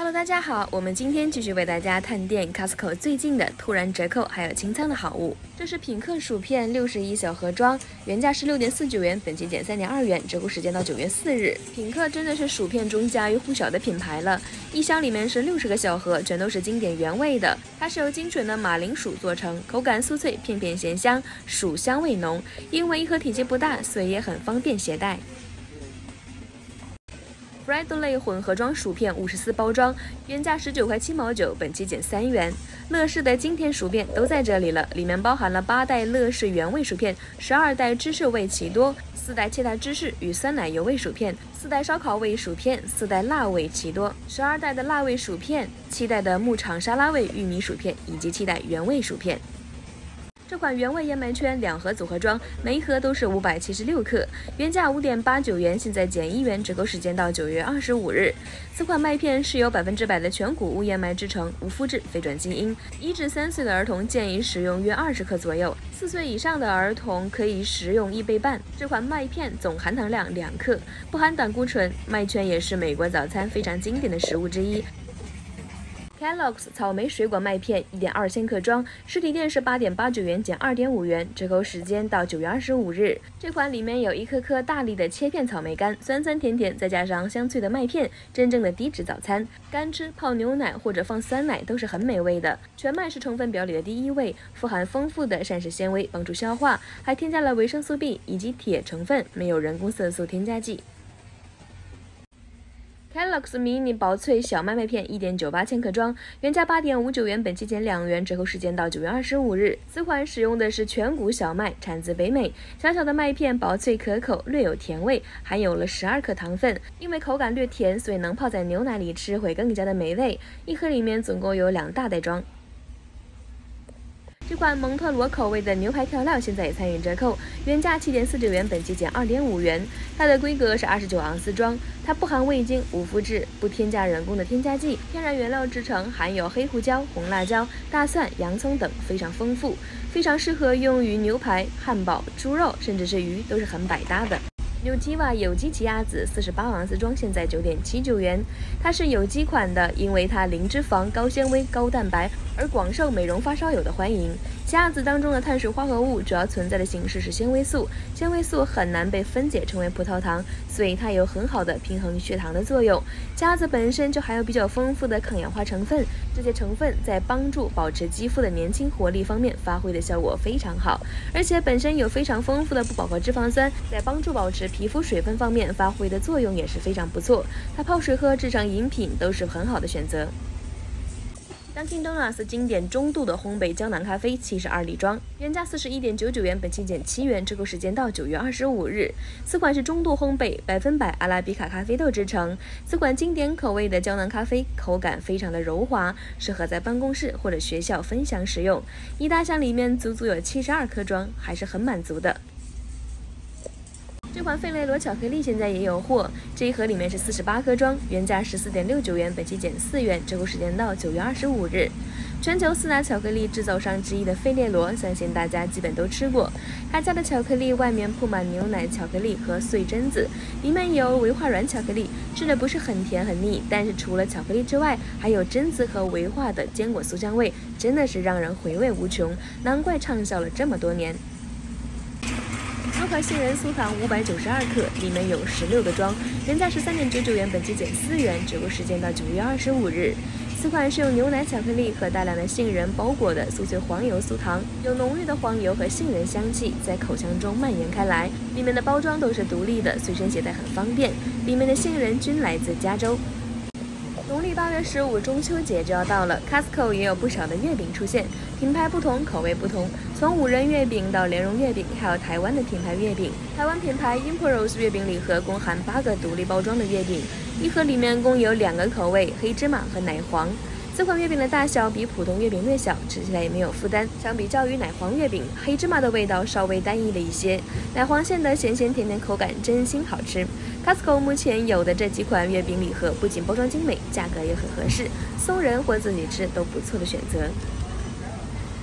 Hello， 大家好，我们今天继续为大家探店 Costco 最近的突然折扣还有清仓的好物。这是品客薯片61小盒装，原价是6.49元，本期减3.2元，折扣时间到9月4日。品客真的是薯片中家喻户晓的品牌了，一箱里面是60个小盒，全都是经典原味的。它是由精选的马铃薯做成，口感酥脆，片片咸香，薯香味浓。因为一盒体积不大，所以也很方便携带。Frito-Lay 混合装薯片54包装，原价19块7毛9，本期减3元。乐事的经典薯片都在这里了，里面包含了8袋乐事原味薯片、12袋芝士味奇多、4袋切达芝士与酸奶油味薯片、4袋烧烤味薯片、4袋辣味奇多、12袋的辣味薯片、7袋的牧场沙拉味玉米薯片以及7袋原味薯片。这款原味燕麦圈2盒组合装，每一盒都是576克，原价5.89元，现在减1元，折扣时间到9月25日。此款麦片是由100%的全谷物燕麦制成，无麸质、非转基因。1至3岁的儿童建议食用约20克左右，4岁以上的儿童可以食用1杯半。这款麦片总含糖量2克，不含胆固醇。麦圈也是美国早餐非常经典的食物之一。Kellogg's 草莓水果麦片1.2千克装，实体店是8.89元减2.5元，折扣时间到9月25日。这款里面有一颗颗大粒的切片草莓干，酸酸甜甜，再加上香脆的麦片，真正的低脂早餐。干吃、泡牛奶或者放酸奶都是很美味的。全麦是成分表里的第1位，富含丰富的膳食纤维，帮助消化，还添加了维生素 B 以及铁成分，没有人工色素添加剂。Kellogg's 迷你薄脆小麦麦片1.98千克装，原价8.59元，本期减2元，折扣时间到9月25日。此款使用的是全谷小麦，产自北美。小小的麦片薄脆可口，略有甜味，含有了12克糖分。因为口感略甜，所以能泡在牛奶里吃会更加的美味。一盒里面总共有2大袋装。这款蒙特罗口味的牛排调料现在也参与折扣，原价7.49元，本期减2.5元。它的规格是29盎司装，它不含味精、无麸质，不添加人工的添加剂，天然原料制成，含有黑胡椒、红辣椒、大蒜、洋葱等，非常丰富，非常适合用于牛排、汉堡、猪肉，甚至是鱼，都是很百搭的。Nutiva 有机奇亚籽48盎司装，现在9.79元。它是有机款的，因为它零脂肪、高纤维、高蛋白，而广受美容发烧友的欢迎。奇亚籽当中的碳水化合物主要存在的形式是纤维素，纤维素很难被分解成为葡萄糖，所以它有很好的平衡血糖的作用。奇亚籽本身就含有比较丰富的抗氧化成分，这些成分在帮助保持肌肤的年轻活力方面发挥的效果非常好，而且本身有非常丰富的不饱和脂肪酸，在帮助保持皮肤水分方面发挥的作用也是非常不错，它泡水喝、制成饮品都是很好的选择。Dunkin' Donuts 经典中度的烘焙胶囊咖啡72粒装，原价41.99元，本期减7元，折扣时间到9月25日。此款是中度烘焙100%阿拉比卡咖啡豆制成，此款经典口味的胶囊咖啡口感非常的柔滑，适合在办公室或者学校分享使用。一大箱里面足足有72颗装，还是很满足的。这款费雷罗巧克力现在也有货，这一盒里面是48颗装，原价14.69元，本期减4元，折扣时间到9月25日。全球4大巧克力制造商之一的费列罗，相信大家基本都吃过。他家的巧克力外面铺满牛奶巧克力和碎榛子，里面有维化软巧克力，吃的不是很甜很腻，但是除了巧克力之外，还有榛子和维化的坚果酥香味，真的是让人回味无穷，难怪畅销了这么多年。多克杏仁酥糖592克，里面有16个装，原价13.99元，本期减4元，折扣时间到9月25日。此款是用牛奶巧克力和大量的杏仁包裹的酥脆黄油酥糖，有浓郁的黄油和杏仁香气在口腔中蔓延开来，里面的包装都是独立的，随身携带很方便，里面的杏仁均来自加州。农历8月15中秋节就要到了 ，Costco 也有不少的月饼出现，品牌不同，口味不同，从5仁月饼到莲蓉月饼，还有台湾的品牌月饼。台湾品牌 Impros 月饼礼盒共含8个独立包装的月饼，一盒里面共有2个口味，黑芝麻和奶黄。这款月饼的大小比普通月饼略小，吃起来也没有负担。相比较于奶黄月饼，黑芝麻的味道稍微单一了一些，奶黄馅的咸咸甜甜口感真心好吃。Costco 目前有的这几款月饼礼盒不仅包装精美，价格也很合适，送人或自己吃都不错的选择。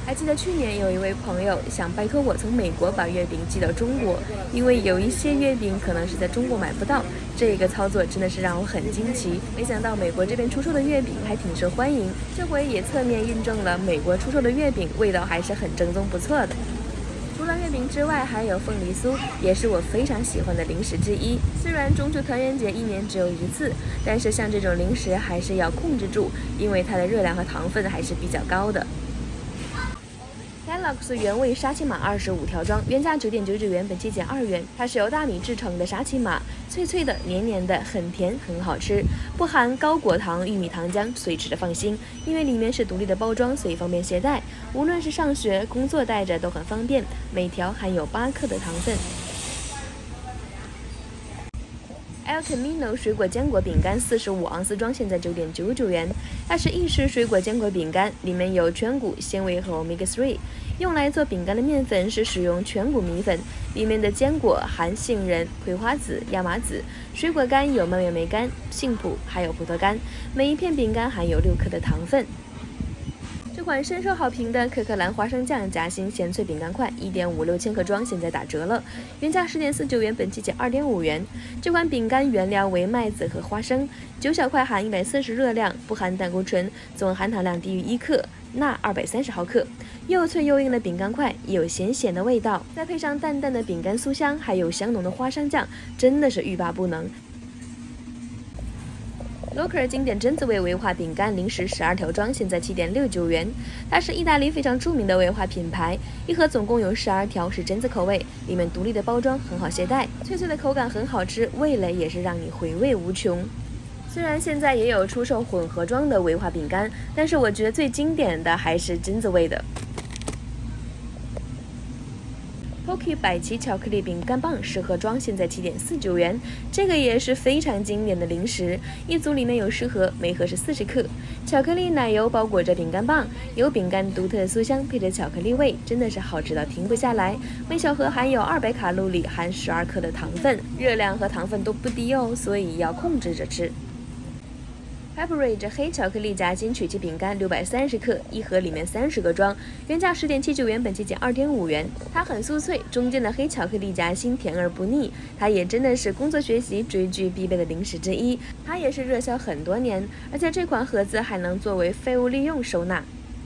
还记得去年有一位朋友想拜托我从美国把月饼寄到中国，因为有一些月饼可能是在中国买不到。这个操作真的是让我很惊奇，没想到美国这边出售的月饼还挺受欢迎，这回也侧面印证了美国出售的月饼味道还是很正宗不错的。除了月饼之外，还有凤梨酥，也是我非常喜欢的零食之一。虽然中秋团圆节一年只有一次，但是像这种零食还是要控制住，因为它的热量和糖分还是比较高的。Kellogg's 原味沙琪玛25条装，原价9.99元，本期减2元。它是由大米制成的沙琪玛，脆脆的、黏黏的，很甜，很好吃，不含高果糖、玉米糖浆，所以吃的放心。因为里面是独立的包装，所以方便携带，无论是上学、工作带着都很方便。每条含有8克的糖分。El Camino 水果坚果饼干45盎司装，现在9.99元。它是意式水果坚果饼干，里面有全谷、纤维和 Omega-3。用来做饼干的面粉是使用全谷米粉，里面的坚果含杏仁、葵花籽、亚麻籽，水果干有蔓越莓干、杏脯，还有葡萄干。每一片饼干含有6克的糖分。这款深受好评的可可蓝花生酱夹心咸脆饼干块，1.56千克装，现在打折了，原价10.49元，本期减2.5元。这款饼干原料为麦子和花生，9小块含140热量，不含胆固醇，总含糖量低于1克，钠230毫克。又脆又硬的饼干块，有咸咸的味道，再配上淡淡的饼干酥香，还有香浓的花生酱，真的是欲罢不能。Locker 经典榛子味威化饼干零食12条装，现在7.69元。它是意大利非常著名的威化品牌，一盒总共有12条，是榛子口味，里面独立的包装很好携带，脆脆的口感很好吃，味蕾也是让你回味无穷。虽然现在也有出售混合装的威化饼干，但是我觉得最经典的还是榛子味的。Pocky 百奇巧克力饼干棒10盒装，现在7.49元。这个也是非常经典的零食，一组里面有10盒，每盒是40克。巧克力奶油包裹着饼干棒，有饼干独特的酥香，配着巧克力味，真的是好吃到停不下来。每小盒含有200卡路里，含12克的糖分，热量和糖分都不低哦，所以要控制着吃。Pepperidge 黑巧克力夹心曲奇饼干630克，一盒里面30个装，原价10.79元，本期减2.5元。它很酥脆，中间的黑巧克力夹心甜而不腻，它也真的是工作学习追剧必备的零食之一。它也是热销很多年，而且这款盒子还能作为废物利用收纳。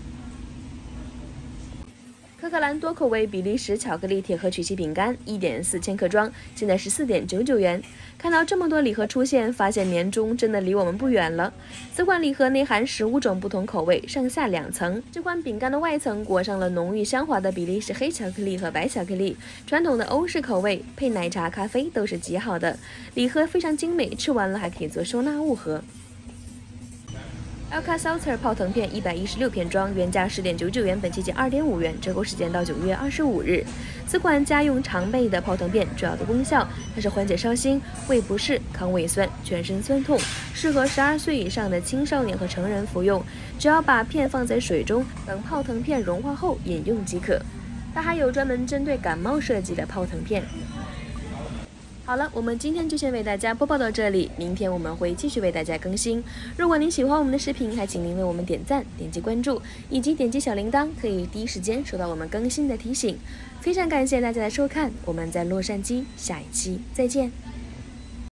可可蓝多口味比利时巧克力铁盒曲奇饼干1.4千克装，现在14.99元。看到这么多礼盒出现，发现年终真的离我们不远了。此款礼盒内含15种不同口味，上下2层。这款饼干的外层裹上了浓郁香滑的比利时黑巧克力和白巧克力，传统的欧式口味配奶茶、咖啡都是极好的。礼盒非常精美，吃完了还可以做收纳物盒。Alka-Seltzer 泡腾片116片装，原价10.99元，本期减2.5元，折扣时间到9月25日。此款家用常备的泡腾片主要的功效，它是缓解烧心、胃不适、抗胃酸、全身酸痛，适合12岁以上的青少年和成人服用。只要把片放在水中，等泡腾片融化后饮用即可。它还有专门针对感冒设计的泡腾片。好了，我们今天就先为大家播报到这里，明天我们会继续为大家更新。如果您喜欢我们的视频，还请您为我们点赞、点击关注，以及点击小铃铛，可以第一时间收到我们更新的提醒。非常感谢大家的收看，我们在洛杉矶下一期再见。